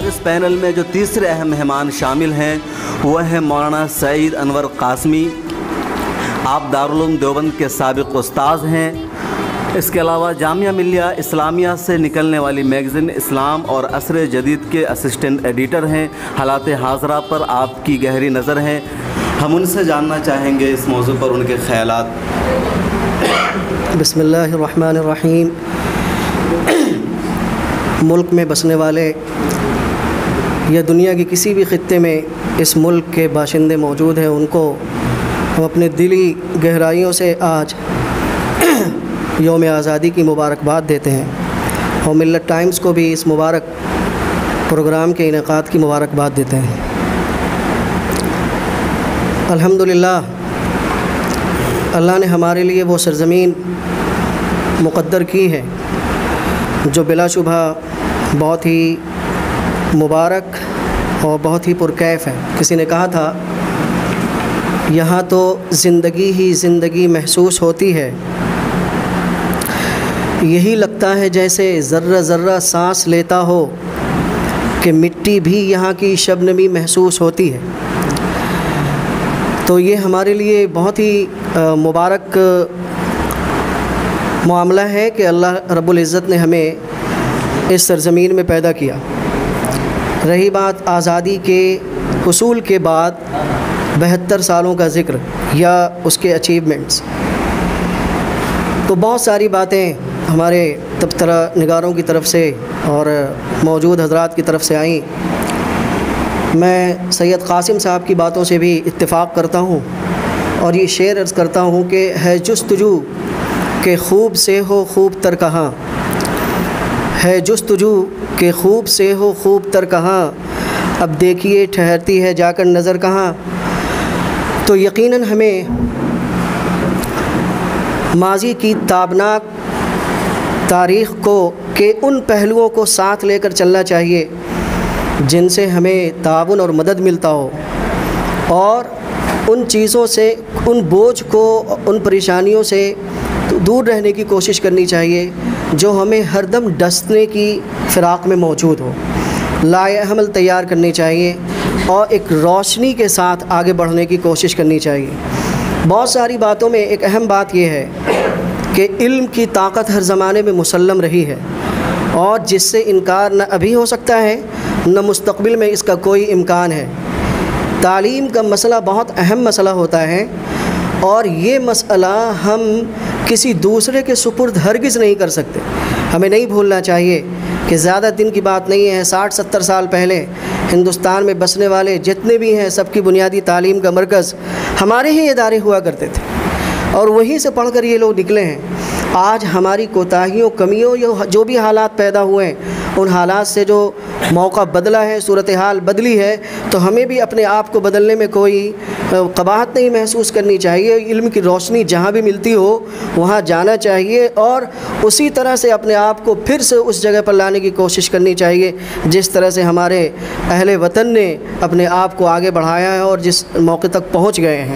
और इस पैनल में जो तीसरे अहम मेहमान शामिल हैं वह है मौलाना सईद अनवर क़ासमी। आप दारुल उलूम देवबंद के साबिक़ उस्ताद हैं। इसके अलावा जामिया मिलिया इस्लामिया से निकलने वाली मैगज़ीन इस्लाम और असर जदीद के असिस्टेंट एडिटर हैं। हालात हाज़रा पर आपकी गहरी नज़र है। हम उनसे जानना चाहेंगे इस मौजू पर उनके ख़यालात। बिस्मिल्लाहिर्रहमानिर्रहीम। मुल्क में बसने वाले या दुनिया की किसी भी ख़ित्ते में इस मुल्क के बाशिंदे मौजूद हैं, उनको हम अपने दिली गहराइयों से आज यौम आज़ादी की मुबारकबाद देते हैं और मिल्लत टाइम्स को भी इस मुबारक प्रोग्राम के इनेकाद की मुबारकबाद देते हैं। अल्हम्दुलिल्लाह, अल्लाह ने हमारे लिए वो सरज़मीन मुक़द्दर की है जो बिलाशुबहा बहुत ही मुबारक और बहुत ही पुरकैफ़ है। किसी ने कहा था, यहाँ तो ज़िंदगी ही ज़िंदगी महसूस होती है, यही लगता है जैसे ज़र्रा ज़र्रा सांस लेता हो कि मिट्टी भी यहाँ की शबनमी महसूस होती है। तो ये हमारे लिए बहुत ही मुबारक मामला है कि अल्लाह रब्बुल इज़्ज़त ने हमें इस सरज़मीन में पैदा किया। रही बात आज़ादी के हुसूल के बाद 72 सालों का ज़िक्र या उसके अचीवमेंट्स, तो बहुत सारी बातें हमारे तबसरा निगारों की तरफ से और मौजूद हज़रात की तरफ से आई। मैं सैयद क़ासिम साहब की बातों से भी इत्तिफ़ाक़ करता हूँ और ये शेर अर्ज़ करता हूँ कि है जुस्तजू के खूब से हो खूब तर कहाँ, है जुस्तजू के खूब से हो खूब तर कहाँ, अब देखिए ठहरती है जाकर नज़र कहाँ। तो यकीनन हमें माज़ी की ताबनाक तारीख़ को के उन पहलुओं को साथ लेकर चलना चाहिए जिनसे हमें ताउन और मदद मिलता हो, और उन चीज़ों से, उन बोझ को, उन परेशानियों से दूर रहने की कोशिश करनी चाहिए जो हमें हरदम डसने की फ़िराक़ में मौजूद हो। लाए अमल तैयार करनी चाहिए और एक रोशनी के साथ आगे बढ़ने की कोशिश करनी चाहिए। बहुत सारी बातों में एक अहम बात यह है कि इल्म की ताकत हर ज़माने में मुसल्लम रही है और जिससे इनकार न अभी हो सकता है न मुस्तक़बिल में इसका कोई इम्कान है। तालीम का मसला बहुत अहम मसला होता है और ये मसला हम किसी दूसरे के सुपुर्द हरगिज़ नहीं कर सकते। हमें नहीं भूलना चाहिए कि ज़्यादा दिन की बात नहीं है, 60-70 साल पहले हिंदुस्तान में बसने वाले जितने भी हैं सबकी बुनियादी तालीम का मरकज़ हमारे ही इदारे हुआ करते थे और वहीं से पढ़कर ये लोग निकले हैं। आज हमारी कोताहियों, कमियों, जो भी हालात पैदा हुए हैं, उन हालात से जो मौका बदला है, सूरत हाल बदली है, तो हमें भी अपने आप को बदलने में कोई कबाहत नहीं महसूस करनी चाहिए। इल्म की रोशनी जहाँ भी मिलती हो वहाँ जाना चाहिए और उसी तरह से अपने आप को फिर से उस जगह पर लाने की कोशिश करनी चाहिए जिस तरह से हमारे अहले वतन ने अपने आप को आगे बढ़ाया है और जिस मौके तक पहुँच गए हैं।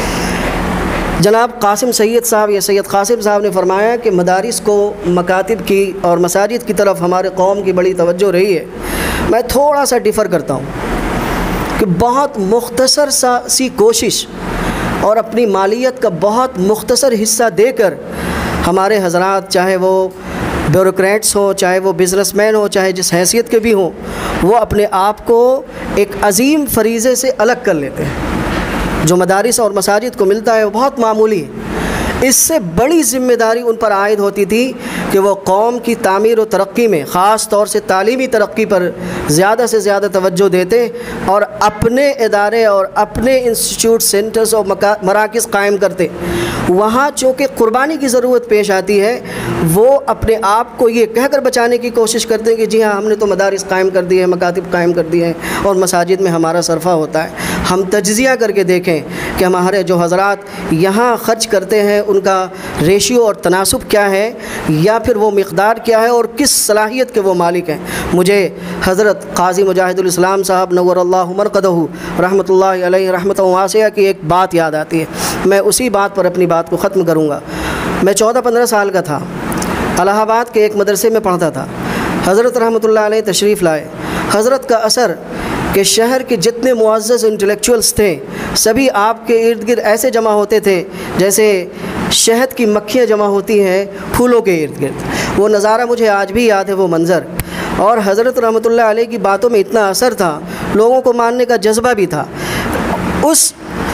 जनाब कासिम सैयद साहब या सैयद क़ासिम साहब ने फरमाया कि मदारिस को, मकातिब की और मसाजिद की तरफ हमारे कौम की बड़ी तवज्जो रही है। मैं थोड़ा सा डिफ़र करता हूँ कि बहुत मुख्तसर सी कोशिश और अपनी मालियत का बहुत मुख्तसर हिस्सा देकर हमारे हज़रात, चाहे वो ब्यूरोक्रेट्स हों, चाहे वो बिज़नेसमैन हो, चाहे जिस हैसियत के भी हों, वो अपने आप को एक अजीम फरीज़े से अलग कर लेते हैं। जो मदारिस और मसाजिद को मिलता है वो बहुत मामूली है। इससे बड़ी ज़िम्मेदारी उन पर आयद होती थी कि वो कौम की तामीर और तरक्की में, ख़ास तौर से तालीमी तरक्की पर ज़्यादा से ज़्यादा तवज्जो देते और अपने इदारे और अपने इंस्टीट्यूट, सेंटर्स और मराकिज़ कायम करते। वहाँ चूँकि क़ुरबानी की ज़रूरत पेश आती है, वो अपने आप को ये कहकर बचाने की कोशिश करते हैं कि जी हाँ, हमने तो मदारिस कायम कर दिए हैं, मकातिब कायम कर दिए हैं और मसाजिद में हमारा सरफ़ा होता है। हम तज्ज़िया करके देखें कि हमारे जो हज़रात यहाँ ख़र्च करते हैं उनका रेशियो और तनासुब क्या है, या फिर वो मिक़दार क्या है और किस सलाहियत के वो मालिक हैं। मुझे हज़रत क़ाज़ी मुजाहिदुल इस्लाम साहब नव्वरल्लाहु मरक़दहु रहमतुल्लाहि अलैहि रहमतन वासिया की एक बात याद आती है। मैं उसी बात पर अपनी बात को ख़त्म करूँगा। मैं 14-15 साल का था, इलाहाबाद के एक मदरसे में पढ़ता था। हज़रत रहमतुल्लाह अलैह तशरीफ़ लाए हज़रत का असर कि शहर के जितने मुअज़्ज़ज़ इंटेलेक्चुअल्स थे सभी आपके इर्द गिर्द ऐसे जमा होते थे जैसे शहद की मक्खियाँ जमा होती हैं फूलों के इर्द गिर्द। वो नज़ारा मुझे आज भी याद है, वो मंज़र। और हज़रत रहमतुल्लाह अलैह की बातों में इतना असर था, लोगों को मानने का जज्बा भी था। उस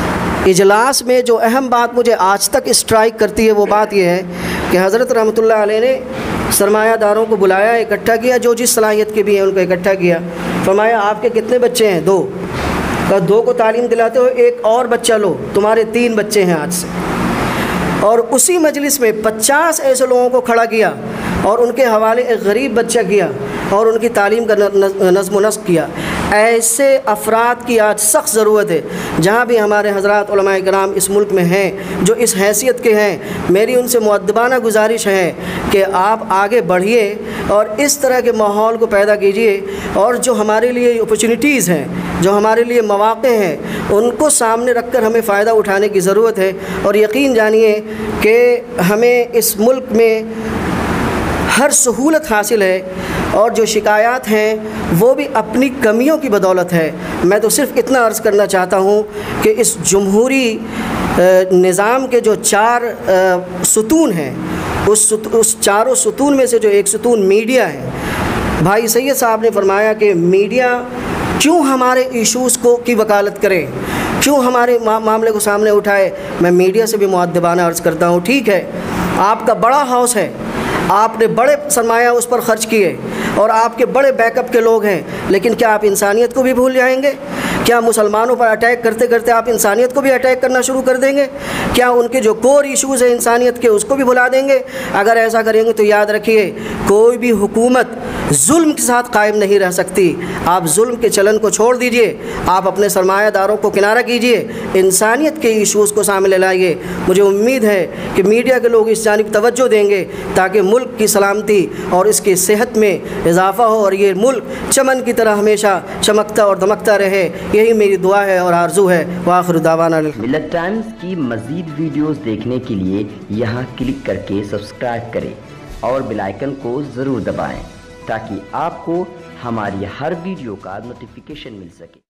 इजलास में जो अहम बात मुझे आज तक स्ट्राइक करती है वो बात यह है कि हज़रत रहमतुल्लाह अलैह ने सरमायादारों को बुलाया, इकट्ठा किया, जो जिस सलाहियत के भी हैं उनको इकट्ठा किया। फरमाया आपके कितने बच्चे हैं? 2। और 2 को तालीम दिलाते हो, एक और बच्चा लो, तुम्हारे 3 बच्चे हैं आज से। और उसी मजलिस में 50 ऐसे लोगों को खड़ा किया और उनके हवाले एक गरीब बच्चा किया और उनकी तालीम का नज़्म नस्क़ किया। ऐसे अफराद की आज सख्त ज़रूरत है। जहाँ भी हमारे हज़रात उलमाए किराम इस मुल्क में हैं जो इस हैसियत के हैं, मेरी उनसे मुअद्दबाना गुजारिश है कि आप आगे बढ़िए और इस तरह के माहौल को पैदा कीजिए। और जो हमारे लिए अपॉर्चुनिटीज़ हैं, जो हमारे लिए मौक़े हैं, उनको सामने रख कर हमें फ़ायदा उठाने की ज़रूरत है। और यकीन जानिए कि हमें इस मुल्क में हर सहूलत हासिल है और जो शिकायत हैं वो भी अपनी कमियों की बदौलत है। मैं तो सिर्फ़ इतना अर्ज़ करना चाहता हूँ कि इस जमहूरी निज़ाम के जो 4 सुतून हैं, उस चारों सुतून में से जो एक सुतून मीडिया है, भाई सैयद साहब ने फरमाया कि मीडिया क्यों हमारे इशूज़ को की वकालत करे, क्यों हमारे मामले को सामने उठाए। मैं मीडिया से भी मुअद्दबाना अर्ज़ करता हूँ, ठीक है आपका बड़ा हाउस है, आपने बड़े सरमाया उस पर ख़र्च किए और आपके बड़े बैकअप के लोग हैं, लेकिन क्या आप इंसानियत को भी भूल जाएंगे? क्या मुसलमानों पर अटैक करते करते आप इंसानियत को भी अटैक करना शुरू कर देंगे? क्या उनके जो कोर इश्यूज़ हैं इंसानियत के उसको भी भुला देंगे? अगर ऐसा करेंगे तो याद रखिए कोई भी हुकूमत जुल्म के साथ कायम नहीं रह सकती। आप जुल्म के चलन को छोड़ दीजिए, आप अपने सरमायादारों को किनारा कीजिए, इंसानियत के इश्यूज़ को सामने लाइए। मुझे उम्मीद है कि मीडिया के लोग इस जानिब तवज्जो देंगे ताकि मुल्क की सलामती और इसकी सेहत में इजाफ़ा हो और ये मुल्क चमन की तरह हमेशा चमकता और दमकता रहे। यही मेरी दुआ है और आरज़ू है। वाखिर दावाना। मिल्लत टाइम्स की मज़ीद वीडियोस देखने के लिए यहाँ क्लिक करके सब्सक्राइब करें और बेल आइकन को ज़रूर दबाएं ताकि आपको हमारी हर वीडियो का नोटिफिकेशन मिल सके।